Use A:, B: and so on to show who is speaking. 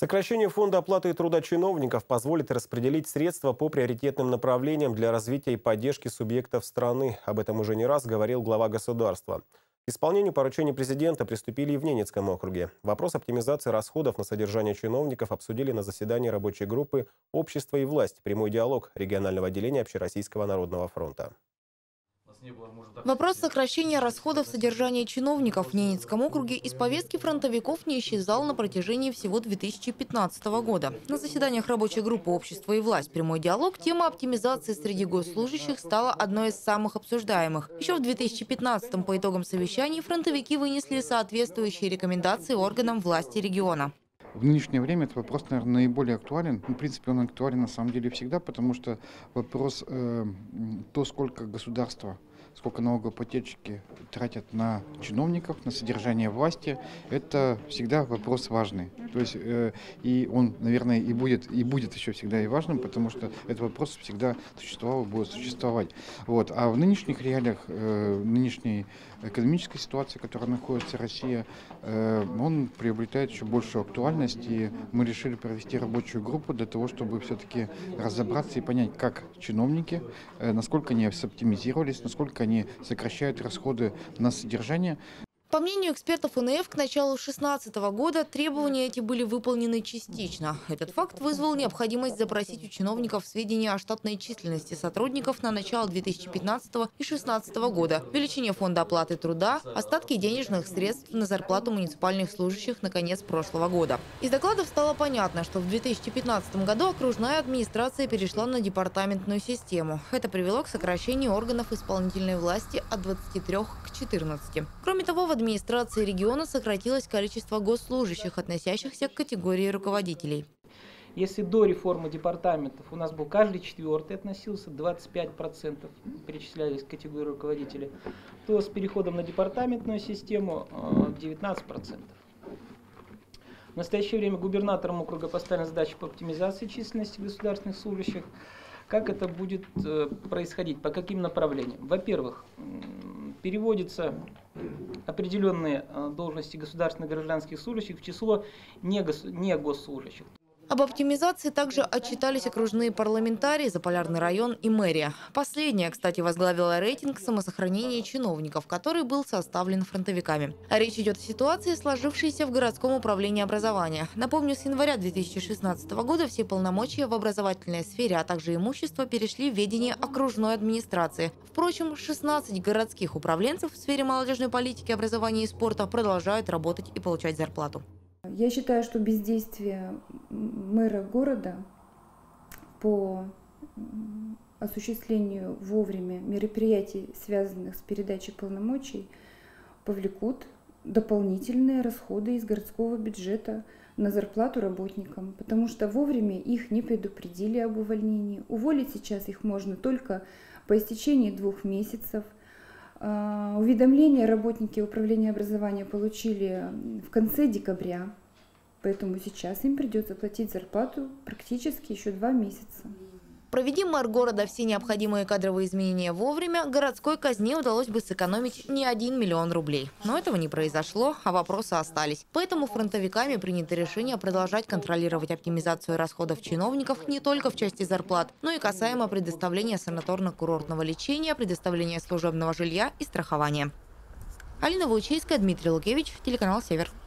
A: Сокращение фонда оплаты труда чиновников позволит распределить средства по приоритетным направлениям для развития и поддержки субъектов страны. Об этом уже не раз говорил глава государства. К исполнению поручений президента приступили и в Ненецком округе. Вопрос оптимизации расходов на содержание чиновников обсудили на заседании рабочей группы «Общество и власть. Прямой диалог» регионального отделения Общероссийского народного фронта.
B: Вопрос сокращения расходов содержания чиновников в Ненецком округе из повестки фронтовиков не исчезал на протяжении всего 2015 года. На заседаниях рабочей группы «Общество и власть. Прямой диалог» тема оптимизации среди госслужащих стала одной из самых обсуждаемых. Еще в 2015-м по итогам совещаний фронтовики вынесли соответствующие рекомендации органам власти региона.
C: В нынешнее время этот вопрос, наверное, наиболее актуален. В принципе, он актуален на самом деле всегда, потому что вопрос то, сколько государство, сколько налогоплательщики тратят на чиновников, на содержание власти, это всегда вопрос важный. То есть и он, наверное, и будет еще всегда и важным, потому что этот вопрос всегда существовал и будет существовать. Вот. А в нынешних реалиях, нынешней экономической ситуации, в которой находится Россия, он приобретает еще большую актуальность. И мы решили провести рабочую группу для того, чтобы все-таки разобраться и понять, как чиновники, насколько они оптимизировались, насколько они сокращают расходы на содержание.
B: По мнению экспертов НФ, к началу 2016 года требования эти были выполнены частично. Этот факт вызвал необходимость запросить у чиновников сведения о штатной численности сотрудников на начало 2015 и 2016 года, величине фонда оплаты труда, остатки денежных средств на зарплату муниципальных служащих на конец прошлого года. Из докладов стало понятно, что в 2015 году окружная администрация перешла на департаментную систему. Это привело к сокращению органов исполнительной власти от 23 к 14. Кроме того, в администрации региона сократилось количество госслужащих, относящихся к категории руководителей.
D: Если до реформы департаментов у нас был каждый четвертый относился, 25% перечислялись к категории руководителей, то с переходом на департаментную систему 19%. В настоящее время губернатором округа поставлена задача по оптимизации численности государственных служащих. Как это будет происходить, по каким направлениям? Во-первых, переводятся определенные должности государственных гражданских служащих в число не госслужащих.
B: Об оптимизации также отчитались окружные парламентарии, Заполярный район и мэрия. Последняя, кстати, возглавила рейтинг самосохранения чиновников, который был составлен фронтовиками. Речь идет о ситуации, сложившейся в городском управлении образования. Напомню, с января 2016 года все полномочия в образовательной сфере, а также имущество перешли в ведение окружной администрации. Впрочем, 16 городских управленцев в сфере молодежной политики, образования и спорта продолжают работать и получать зарплату.
E: Я считаю, что бездействие мэра города по осуществлению вовремя мероприятий, связанных с передачей полномочий, повлекут дополнительные расходы из городского бюджета на зарплату работникам, потому что вовремя их не предупредили об увольнении. Уволить сейчас их можно только по истечении 2 месяцев. Уведомления работники управления образования получили в конце декабря, поэтому сейчас им придется платить зарплату практически еще 2 месяца.
B: Проведи мэр города все необходимые кадровые изменения вовремя, городской казне удалось бы сэкономить не 1 миллион рублей. Но этого не произошло, а вопросы остались. Поэтому фронтовиками принято решение продолжать контролировать оптимизацию расходов чиновников не только в части зарплат, но и касаемо предоставления санаторно-курортного лечения, предоставления служебного жилья и страхования. Алина Войчейская, Дмитрий Лукевич, телеканал «Север».